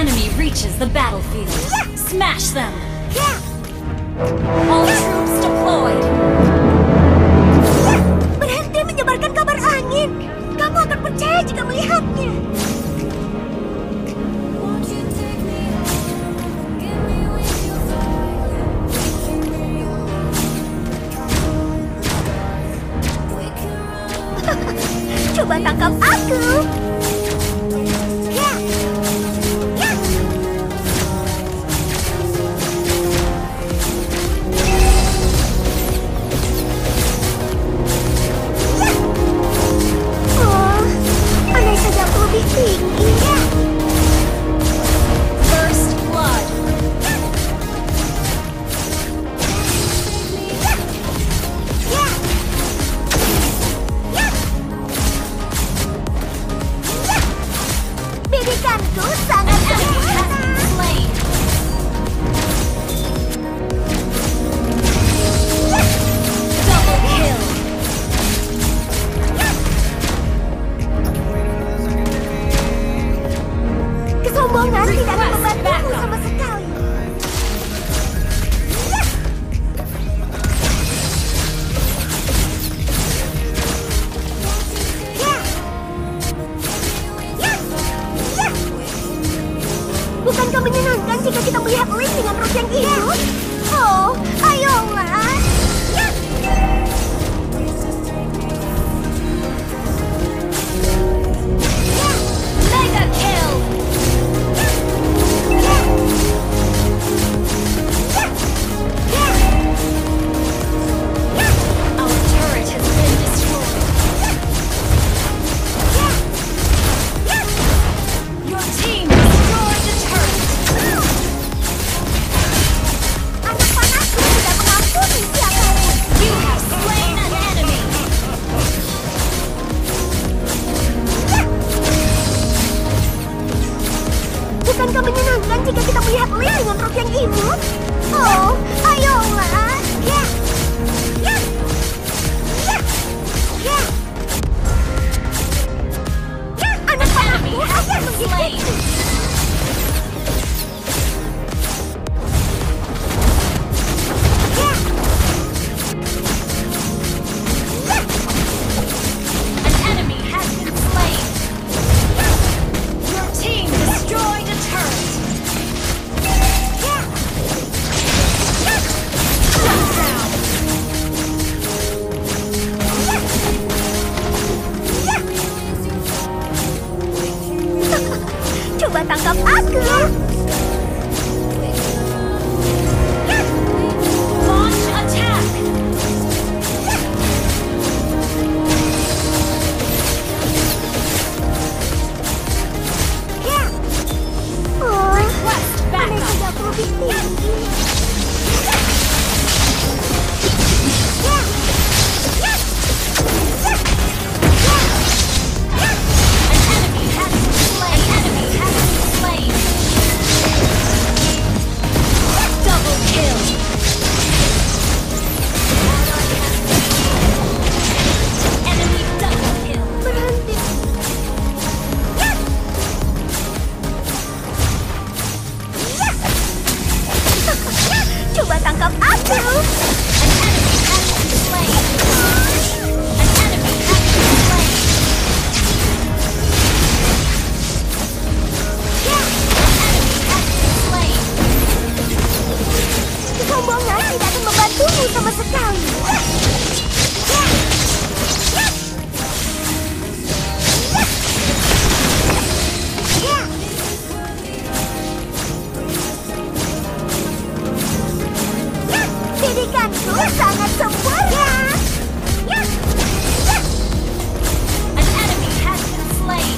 enemy reaches the battlefield, smash them! All troops deployed! Berhenti menyebarkan kabar angin. Kamu akan percaya jika melihatnya. Coba tangkap aku. First blood! Bidikanku sangat sempurna. Slain! Double kill! Kesombongan tidak akan membantumu sama sekali. Bukankah menyenangkan jika kita melihat Link dengan rok yang hidup? Oh, ayolah. Mega kill! Our turret has been destroyed. Your team destroyed the turret. Anak panasku tidak mengampuni siapapun. You have slain an enemy. Bukankah menyenangkan jika kita melihat Link dengan rok yang imut? Oh, ayolah. Anak panahku akan menggigitku. An enemy has been slain. Your team destroyed a turret. Shut down. Coba tangkap aku. Launch attack. Oh, Request aneh backup. saja aku lebih tinggi. An enemy has been slain. An enemy has been slain. Double kill. Enemy double kill. Berhenti. Coba tangkap aku. An enemy has been slain. An enemy has been slain. An enemy has been slain. Kesombongan tidak akan membantumu sama sekali. Bidikanku sangat sempurna. An enemy has been slain.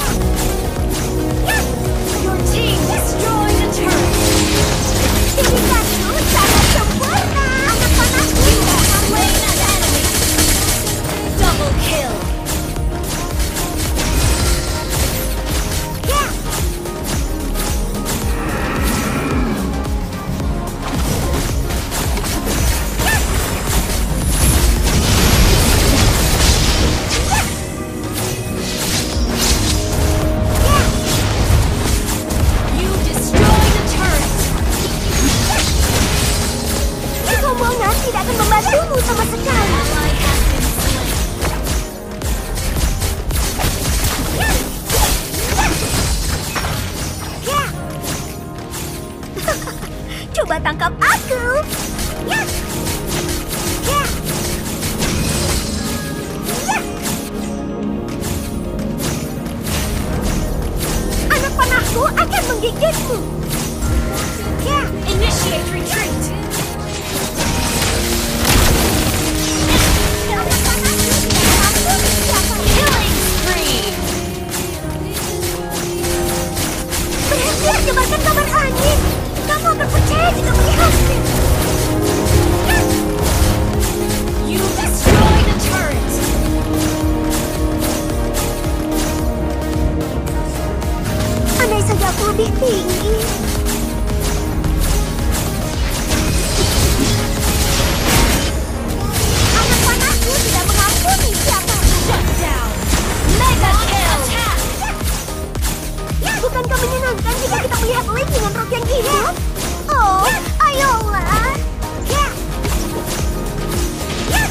Your team destroyed a turret. Bidikanku sangat sempurna. Anak panasku tidak akan membantumu sama sekali. Ally has been slain. Ya. Coba tangkap aku. Ya. Ya. Ya. Anak panahku akan menggigitmu. Ya. Initiate retreat. Anak panahku tidak mengampuni siapa. Killing spree. Berhenti menyebarkan kabar angin. Kamu akan percaya jika melihatnya. Ya. You destroy the turret. Andai saja aku lebih tinggi. Anak panahku tidak mengampuni siapapun. Shut down. Mega kill. Attack. Ya, bukankah menyenangkan jika kita melihat Link dengan rok yang hidup? Oh, ayolah. Ya. Ya.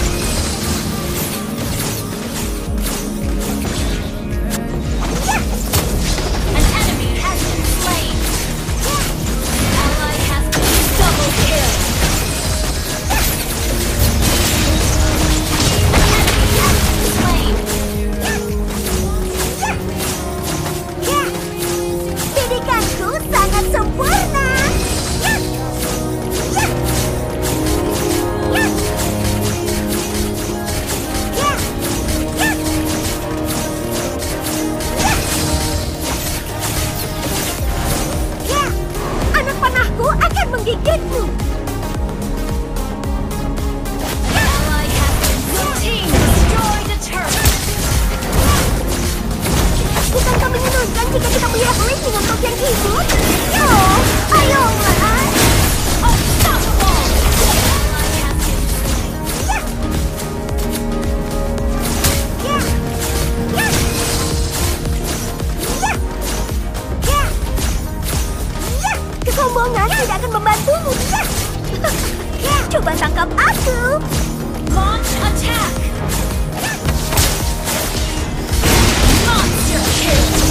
Ya. An enemy has been slain. Ally has been double kill. Enemy has been slain. Ya. Didikanku sangat sempurna. Ya. Ya. Ya. Ya. Ya. Ya. Anak panahku akan menggigitmu. Ally has been your team destroyed a turret. Bukankah menyenangkan jika kita melihat Link dengan rok yang hidup? Oh, ayolah. Unstoppable. Ally has been slain. Ya. Ya. Ya. Ya. Ya. Ya. Kesombongan tidak akan membantumu. Ya. Ya. Coba tangkap aku. Launch attack. Monster kill.